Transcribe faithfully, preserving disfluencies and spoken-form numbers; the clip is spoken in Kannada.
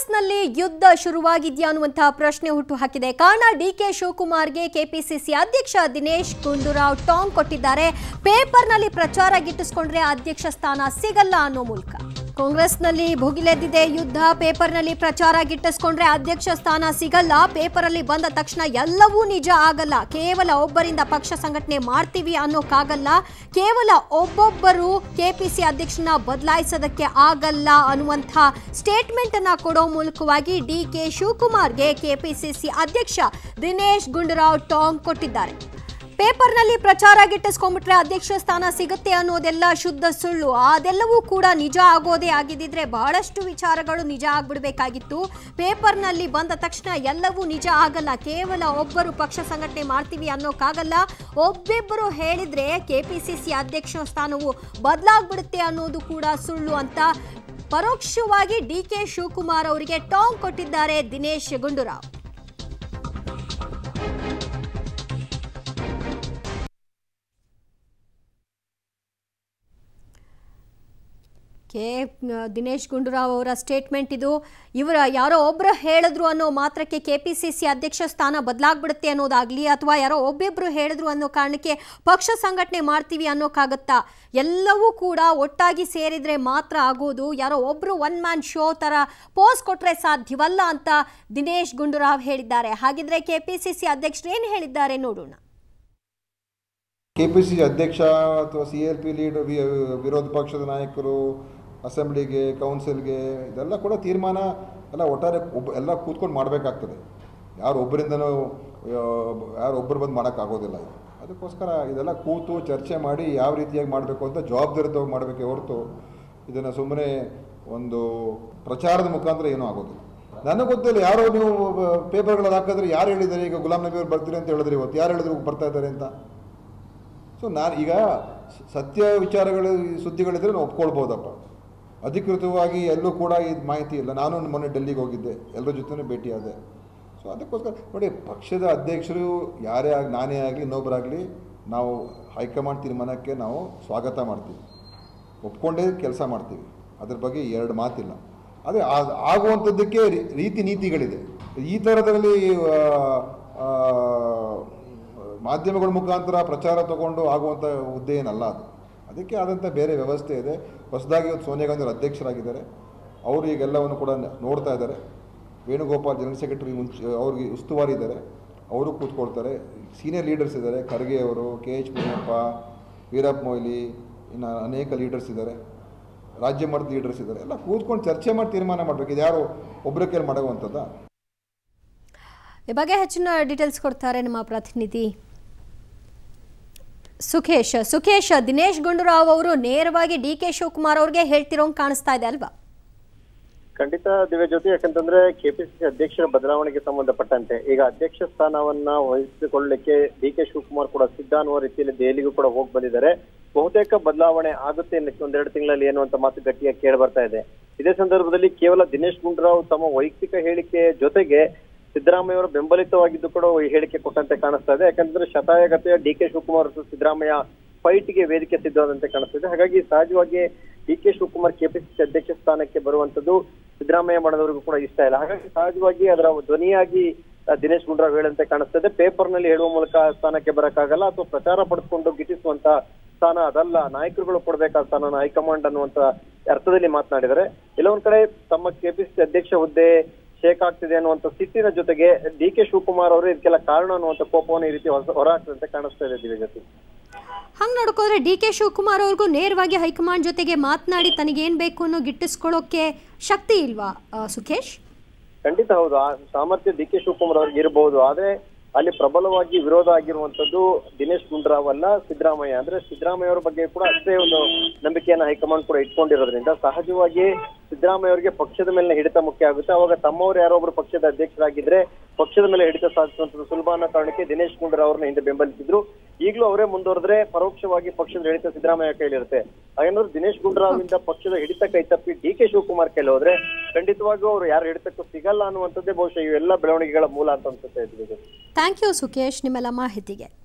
ಕಾಂಗ್ರೆಸ್ನಲ್ಲಿ ಯುದ್ಧ ಶುರುವಾಗಿದೆಯಾ ಅನ್ನುವಂತ ಪ್ರಶ್ನೆ ಹುಟ್ಟು ಹಾಕಿದೆ. ಕಾರಣ ಡಿಕೆ ಶಿವಕುಮಾರ್ಗೆ ಕೆಪಿಸಿಸಿ ಅಧ್ಯಕ್ಷ ದಿನೇಶ್ ಗುಂಡೂರಾವ್ ಟಾಂಗ್ ಕೊಟ್ಟಿದ್ದಾರೆ. ಪೇಪರ್ನಲ್ಲಿ ಪ್ರಚಾರ ಗಿಟ್ಟಿಸಿಕೊಂಡ್ರೆ ಅಧ್ಯಕ್ಷ ಸ್ಥಾನ ಸಿಗಲ್ಲ ಅನ್ನೋ ಮೂಲಕ ಕಾಂಗ್ರೆಸ್ನಲ್ಲಿ ಭುಗಿಲೆದ್ದಿದೆ ಯುದ್ಧ. ಪೇಪರ್ನಲ್ಲಿ ಪ್ರಚಾರ ಗಿಟ್ಟಿಸಿಕೊಂಡ್ರೆ ಅಧ್ಯಕ್ಷ ಸ್ಥಾನ ಸಿಗಲ್ಲ. ಪೇಪರಲ್ಲಿ ಬಂದ ತಕ್ಷಣ ಎಲ್ಲವೂ ನಿಜ ಆಗಲ್ಲ. ಕೇವಲ ಒಬ್ಬರಿಂದ ಪಕ್ಷ ಸಂಘಟನೆ ಮಾಡ್ತೀವಿ ಅನ್ನೋಕ್ಕಾಗಲ್ಲ. ಕೇವಲ ಒಬ್ಬೊಬ್ಬರು ಕೆಪಿಸಿ ಅಧ್ಯಕ್ಷನ ಬದಲಾಯಿಸೋದಕ್ಕೆ ಆಗಲ್ಲ ಅನ್ನುವಂಥ ಸ್ಟೇಟ್ಮೆಂಟ್ ಅನ್ನ ಕೊಡೋ ಮೂಲಕವಾಗಿ ಡಿಕೆ ಶಿವಕುಮಾರ್ಗೆ ಕೆಪಿಸಿಸಿ ಅಧ್ಯಕ್ಷ ದಿನೇಶ್ ಗುಂಡೂರಾವ್ ಟಾಂಗ್ ಕೊಟ್ಟಿದ್ದಾರೆ. ಪೇಪರ್ನಲ್ಲಿ ಪ್ರಚಾರ ಗಿಟ್ಟಿಸ್ಕೊಂಡ್ಬಿಟ್ರೆ ಅಧ್ಯಕ್ಷ ಸ್ಥಾನ ಸಿಗುತ್ತೆ ಅನ್ನೋದೆಲ್ಲ ಶುದ್ಧ ಸುಳ್ಳು. ಅದೆಲ್ಲವೂ ಕೂಡ ನಿಜ ಆಗೋದೇ ಆಗಿದ್ದಿದ್ರೆ ಬಹಳಷ್ಟು ವಿಚಾರಗಳು ನಿಜ ಆಗ್ಬಿಡ್ಬೇಕಾಗಿತ್ತು. ಪೇಪರ್ನಲ್ಲಿ ಬಂದ ತಕ್ಷಣ ಎಲ್ಲವೂ ನಿಜ ಆಗಲ್ಲ. ಕೇವಲ ಒಬ್ಬರು ಪಕ್ಷ ಸಂಘಟನೆ ಮಾಡ್ತೀವಿ ಅನ್ನೋಕ್ಕಾಗಲ್ಲ. ಒಬ್ಬಿಬ್ಬರು ಹೇಳಿದ್ರೆ ಕೆಪಿಸಿಸಿ ಅಧ್ಯಕ್ಷ ಸ್ಥಾನವು ಬದಲಾಗ್ಬಿಡುತ್ತೆ ಅನ್ನೋದು ಕೂಡ ಸುಳ್ಳು ಅಂತ ಪರೋಕ್ಷವಾಗಿ ಡಿಕೆ ಶಿವಕುಮಾರ್ ಅವರಿಗೆ ಟಾಂಗ್ ಕೊಟ್ಟಿದ್ದಾರೆ ದಿನೇಶ್ ಗುಂಡೂರಾವ್. ಕೆ ದಿನೇಶ್ ಗುಂಡೂರಾವ್ ಅವರ ಸ್ಟೇಟ್ಮೆಂಟ್ ಇದು. ಇವರ ಯಾರೋ ಒಬ್ಬರು ಹೇಳಿದ್ರು ಅನ್ನೋ ಮಾತ್ರಕ್ಕೆ ಕೆಪಿಸಿಸಿ ಅಧ್ಯಕ್ಷ ಸ್ಥಾನ ಬದಲಾಗ್ಬಿಡುತ್ತೆ ಅನ್ನೋದಾಗ್ಲಿ, ಅಥವಾ ಯಾರೋ ಒಬ್ಬಿಬ್ರು ಹೇಳಿದ್ರು ಅನ್ನೋ ಕಾರಣಕ್ಕೆ ಪಕ್ಷ ಸಂಘಟನೆ ಮಾಡ್ತೀವಿ ಅನ್ನೋಕ್ಕಾಗತ್ತಾ? ಎಲ್ಲವೂ ಕೂಡ ಒಟ್ಟಾಗಿ ಸೇರಿದ್ರೆ ಮಾತ್ರ ಆಗೋದು. ಯಾರೋ ಒಬ್ರು ಒನ್ ಮ್ಯಾನ್ ಶೋ ತರ ಪೋಸ್ ಕೊಟ್ರೆ ಸಾಧ್ಯವಲ್ಲ ಅಂತ ದಿನೇಶ್ ಗುಂಡೂರಾವ್ ಹೇಳಿದ್ದಾರೆ. ಹಾಗಿದ್ರೆ ಕೆಪಿಸಿಸಿ ಅಧ್ಯಕ್ಷರು ಏನು ಹೇಳಿದ್ದಾರೆ ನೋಡೋಣ. ಕೆಪಿಸಿಸಿ ಅಧ್ಯಕ್ಷ ಅಥವಾ ಸಿ ಎಲ್ ಪಿ ಲೀಡ್ ವಿರೋಧ ಪಕ್ಷದ ನಾಯಕರು ಅಸೆಂಬ್ಲಿಗೆ ಕೌನ್ಸಿಲ್ಗೆ ಇದೆಲ್ಲ ಕೂಡ ತೀರ್ಮಾನ ಎಲ್ಲ ಒಟ್ಟಾರೆ ಒಬ್ಬ ಎಲ್ಲ ಕೂತ್ಕೊಂಡು ಮಾಡಬೇಕಾಗ್ತದೆ. ಯಾರು ಒಬ್ಬರಿಂದನೂ ಯಾರು ಒಬ್ಬರು ಬಂದು ಮಾಡೋಕ್ಕಾಗೋದಿಲ್ಲ. ಇದು ಅದಕ್ಕೋಸ್ಕರ ಇದೆಲ್ಲ ಕೂತು ಚರ್ಚೆ ಮಾಡಿ ಯಾವ ರೀತಿಯಾಗಿ ಮಾಡಬೇಕು ಅಂತ ಜವಾಬ್ದಾರಿತವಾಗಿ ಮಾಡಬೇಕೆ ಹೊರತು ಇದನ್ನು ಸುಮ್ಮನೆ ಒಂದು ಪ್ರಚಾರದ ಮುಖಾಂತರ ಏನೂ ಆಗೋದಿಲ್ಲ. ನನಗೆ ಗೊತ್ತಿಲ್ಲ, ಯಾರೋ ನೀವು ಪೇಪರ್ಗಳಲ್ಲಿ ಹಾಕಿದ್ರೆ ಯಾರು ಹೇಳಿದ್ದಾರೆ ಈಗ ಗುಲಾಂ ನಬಿ ಅವ್ರು ಬರ್ತೀರಿ ಅಂತ ಹೇಳಿದ್ರೆ ಇವತ್ತು ಯಾರು ಹೇಳಿದ್ರು ಬರ್ತಾ ಇದ್ದಾರೆ ಅಂತ. ಸೊ ನಾನು ಈಗ ಸತ್ಯ ವಿಚಾರಗಳು ಸುದ್ದಿಗಳಿದ್ರೆ ನಾವು ಒಪ್ಕೊಳ್ಬೋದಪ್ಪ. ಅಧಿಕೃತವಾಗಿ ಎಲ್ಲೂ ಕೂಡ ಇದು ಮಾಹಿತಿ ಇಲ್ಲ. ನಾನು ಮೊನ್ನೆ ಡೆಲ್ಲಿಗೆ ಹೋಗಿದ್ದೆ, ಎಲ್ಲರ ಜೊತೆ ಭೇಟಿಯಾದೆ. ಸೊ ಅದಕ್ಕೋಸ್ಕರ ನೋಡಿ, ಪಕ್ಷದ ಅಧ್ಯಕ್ಷರು ಯಾರೇ ಆಗಿ ನಾನೇ ಆಗಲಿ ಇನ್ನೊಬ್ಬರಾಗಲಿ ನಾವು ಹೈಕಮಾಂಡ್ ತೀರ್ಮಾನಕ್ಕೆ ನಾವು ಸ್ವಾಗತ ಮಾಡ್ತೀವಿ, ಒಪ್ಕೊಂಡೇ ಕೆಲಸ ಮಾಡ್ತೀವಿ. ಅದ್ರ ಬಗ್ಗೆ ಎರಡು ಮಾತಿಲ್ಲ. ಆದರೆ ಆಗುವಂಥದ್ದಕ್ಕೆ ರೀತಿ ನೀತಿಗಳಿದೆ. ಈ ಥರದಲ್ಲಿ ಮಾಧ್ಯಮಗಳ ಮುಖಾಂತರ ಪ್ರಚಾರ ತಗೊಂಡು ಆಗುವಂಥ ಹುದ್ದೆ ಏನಲ್ಲ ಅದು. ಅದಕ್ಕೆ ಆದಂಥ ಬೇರೆ ವ್ಯವಸ್ಥೆ ಇದೆ. ಹೊಸದಾಗಿ ಇವತ್ತು ಸೋನಿಯಾ ಗಾಂಧಿ ಅವರು ಅಧ್ಯಕ್ಷರಾಗಿದ್ದಾರೆ. ಅವರು ಈಗೆಲ್ಲವನ್ನು ಕೂಡ ನೋಡ್ತಾ ಇದ್ದಾರೆ. ವೇಣುಗೋಪಾಲ್ ಜನರಲ್ ಸೆಕ್ರೆಟರಿ ಮುಂಚೆ ಅವ್ರಿಗೆ ಉಸ್ತುವಾರಿ ಇದ್ದಾರೆ, ಅವರು ಕೂತ್ಕೊಳ್ತಾರೆ. ಸೀನಿಯರ್ ಲೀಡರ್ಸ್ ಇದ್ದಾರೆ, ಖರ್ಗೆ ಅವರು, ಕೆ ಎಚ್ ಮುನಿಯಪ್ಪ, ವೀರಪ್ಪ ಮೊಯ್ಲಿ, ಇನ್ನು ಅನೇಕ ಲೀಡರ್ಸ್ ಇದ್ದಾರೆ, ರಾಜ್ಯ ಮಟ್ಟದ ಲೀಡರ್ಸ್ ಇದ್ದಾರೆ. ಎಲ್ಲ ಕೂತ್ಕೊಂಡು ಚರ್ಚೆ ಮಾಡಿ ತೀರ್ಮಾನ ಮಾಡಬೇಕು. ಇದು ಯಾರು ಒಬ್ಬರ ಕೈಲಿ ಮಾಡುವಂಥದ್ದ? ಈ ಬಗ್ಗೆ ಹೆಚ್ಚಿನ ಡೀಟೇಲ್ಸ್ ಕೊಡ್ತಾರೆ ನಮ್ಮ ಪ್ರತಿನಿಧಿ ಸುಖೇಶ್. ಸುಖೇಶ್, ದಿನೇಶ್ ಗುಂಡೂರಾವ್ ಅವರು ನೇರವಾಗಿ ಡಿ ಕೆ ಶಿವಕುಮಾರ್ ಅವ್ರಿಗೆ ಹೇಳ್ತಿರೋಂಗೆ ಕಾಣಿಸ್ತಾ ಇದೆ ಅಲ್ವಾ? ಖಂಡಿತ ದಿವ್ಯ ಜ್ಯೋತಿ. ಯಾಕಂತಂದ್ರೆ ಕೆಪಿಸಿಸಿ ಅಧ್ಯಕ್ಷರ ಬದಲಾವಣೆಗೆ ಸಂಬಂಧಪಟ್ಟಂತೆ ಈಗ ಅಧ್ಯಕ್ಷ ಸ್ಥಾನವನ್ನ ವಹಿಸಿಕೊಳ್ಳಲಿಕ್ಕೆ ಡಿ ಕೆ ಶಿವಕುಮಾರ್ ಕೂಡ ಸಿದ್ಧ ಅನ್ನುವ ರೀತಿಯಲ್ಲಿ ದೆಹಲಿಗೂ ಕೂಡ ಹೋಗಿ ಬಂದಿದ್ದಾರೆ. ಬಹುತೇಕ ಬದಲಾವಣೆ ಆಗುತ್ತೆ ಒಂದೆರಡು ತಿಂಗಳಲ್ಲಿ ಏನು ಅಂತ ಮಾತು ಗಟ್ಟಿಯಾಗಿ ಕೇಳಿ ಬರ್ತಾ ಇದೆ. ಇದೇ ಸಂದರ್ಭದಲ್ಲಿ ಕೇವಲ ದಿನೇಶ್ ಗುಂಡೂರಾವ್ ತಮ್ಮ ವೈಯಕ್ತಿಕ ಹೇಳಿಕೆ ಜೊತೆಗೆ ಸಿದ್ದರಾಮಯ್ಯ ಅವರು ಬೆಂಬಲಿತವಾಗಿದ್ದು ಕೂಡ ಈ ಹೇಳಿಕೆ ಕೊಟ್ಟಂತೆ ಕಾಣಿಸ್ತಾ ಇದೆ. ಯಾಕಂದ್ರೆ ಶತಾಯಗತೆಯ ಡಿ ಕೆ ಶಿವಕುಮಾರ್ ಸಿದ್ದರಾಮಯ್ಯ ಫೈಟ್ಗೆ ವೇದಿಕೆ ಸಿದ್ಧವಾದಂತೆ ಕಾಣಿಸ್ತಿದೆ. ಹಾಗಾಗಿ ಸಹಜವಾಗಿ ಡಿ ಕೆ ಶಿವಕುಮಾರ್ ಕೆಪಿಸಿಸಿ ಅಧ್ಯಕ್ಷ ಸ್ಥಾನಕ್ಕೆ ಬರುವಂತದ್ದು ಸಿದ್ದರಾಮಯ್ಯ ಮಾಡೋದವರಿಗೂ ಕೂಡ ಇಷ್ಟ ಇಲ್ಲ. ಹಾಗಾಗಿ ಸಹಜವಾಗಿ ಅದರ ಧ್ವನಿಯಾಗಿ ದಿನೇಶ್ ಗುಂಡೂರಾವ್ ಹೇಳಂತೆ ಕಾಣಿಸ್ತದೆ. ಪೇಪರ್ ನಲ್ಲಿ ಹೇಳುವ ಮೂಲಕ ಸ್ಥಾನಕ್ಕೆ ಬರಕ್ಕಾಗಲ್ಲ, ಅಥವಾ ಪ್ರಚಾರ ಪಡಿಸಿಕೊಂಡು ಗಿಟ್ಟಿಸುವಂತ ಸ್ಥಾನ ಅದಲ್ಲ, ನಾಯಕರುಗಳು ಕೊಡ್ಬೇಕಾದ ಸ್ಥಾನ ಹೈಕಮಾಂಡ್ ಅನ್ನುವಂತ ಅರ್ಥದಲ್ಲಿ ಮಾತನಾಡಿದರೆ. ಎಲ್ಲೊಂದ್ ಕಡೆ ತಮ್ಮ ಕೆಪಿಸಿಸಿ ಅಧ್ಯಕ್ಷ ಹುದ್ದೆ ಶೇಕ್ ಆಗ್ತಿದೆ ಅನ್ನುವಂಥ ಸಿಟ್ಟಿನ ಜೊತೆಗೆ ಡಿ ಕೆ ಶಿವಕುಮಾರ್ ಅವರು ಇದಕ್ಕೆಲ್ಲ ಕಾರಣ ಅನ್ನುವಂಥ ಕೋಪವನ್ನು ಈ ರೀತಿ ಹೊರ ಹಾಕ್ತಂತೆ ಕಾಣಿಸ್ತಾ ಇದೆ ದಿವ್ಯ ಜೊತೆ. ಹಂಗೆ ನೋಡ್ಕೋದ್ರೆ ಡಿ ಕೆ ಶಿವಕುಮಾರ್ ಅವ್ರಿಗೂ ನೇರವಾಗಿ ಹೈಕಮಾಂಡ್ ಜೊತೆಗೆ ಮಾತನಾಡಿ ತನಗೇನ್ ಬೇಕು ಅನ್ನೋ ಗಿಟ್ಟಿಸ್ಕೊಳ್ಳೋಕೆ ಶಕ್ತಿ ಇಲ್ವಾ ಸುಖೇಶ್? ಖಂಡಿತ ಹೌದು, ಆ ಸಾಮರ್ಥ್ಯ ಡಿ ಕೆ ಶಿವಕುಮಾರ್ ಅವ್ರಿಗೆ ಇರಬಹುದು. ಆದ್ರೆ ಅಲ್ಲಿ ಪ್ರಬಲವಾಗಿ ವಿರೋಧ ಆಗಿರುವಂತದ್ದು ದಿನೇಶ್ ಗುಂಡೂರಾವ್ ಅಲ್ಲ, ಸಿದ್ದರಾಮಯ್ಯ. ಅಂದ್ರೆ ಸಿದ್ದರಾಮಯ್ಯ ಅವರ ಬಗ್ಗೆ ಕೂಡ ಅಷ್ಟೇ ಒಂದು ನಂಬಿಕೆಯನ್ನ ಹೈಕಮಾಂಡ್ ಕೂಡ ಇಟ್ಕೊಂಡಿರೋದ್ರಿಂದ ಸಹಜವಾಗಿ ಸಿದ್ದರಾಮಯ್ಯ ಅವರಿಗೆ ಪಕ್ಷದ ಮೇಲೆ ಹಿಡಿತ ಮುಖ್ಯ ಆಗುತ್ತೆ. ಅವಾಗ ತಮ್ಮವರು ಯಾರೊಬ್ರು ಪಕ್ಷದ ಅಧ್ಯಕ್ಷರಾಗಿದ್ರೆ ಪಕ್ಷದ ಮೇಲೆ ಹಿಡಿತ ಸಾಧಿಸುವಂತದ್ದು ಸುಲಭ ಅನ್ನೋ ಕಾರಣಕ್ಕೆ ದಿನೇಶ್ ಗುಂಡೂರಾವ್ ಅವ್ರನ್ನ ಹಿಂದೆ ಬೆಂಬಲಿಸಿದ್ರು. ಈಗಲೂ ಅವರೇ ಮುಂದುವರೆದ್ರೆ ಪರೋಕ್ಷವಾಗಿ ಪಕ್ಷದ ಹಿಡಿತ ಸಿದ್ದರಾಮಯ್ಯ ಕೈಲಿರುತ್ತೆ. ಹಾಗೇನಾದ್ರು ದಿನೇಶ್ ಗುಂಡೂರಾವ್ ಇಂದ ಪಕ್ಷದ ಹಿಡಿತ ಕೈ ತಪ್ಪಿ ಡಿ ಕೆ ಶಿವಕುಮಾರ್ ಕೈಲಿ ಹೋದ್ರೆ ಖಂಡಿತವಾಗಿಯೂ ಅವರು ಯಾರು ಹಿಡಿತಕ್ಕೂ ಸಿಗಲ್ಲ ಅನ್ನುವಂಥದ್ದೇ ಬಹುಶಃ ಇವೆಲ್ಲ ಬೆಳವಣಿಗೆಗಳ ಮೂಲ ಅಂತ ಅನ್ಸುತ್ತೆ. ಥ್ಯಾಂಕ್ ಯು ಸುಖೇಶ್ ನಿಮ್ಮೆಲ್ಲ ಮಾಹಿತಿಗೆ.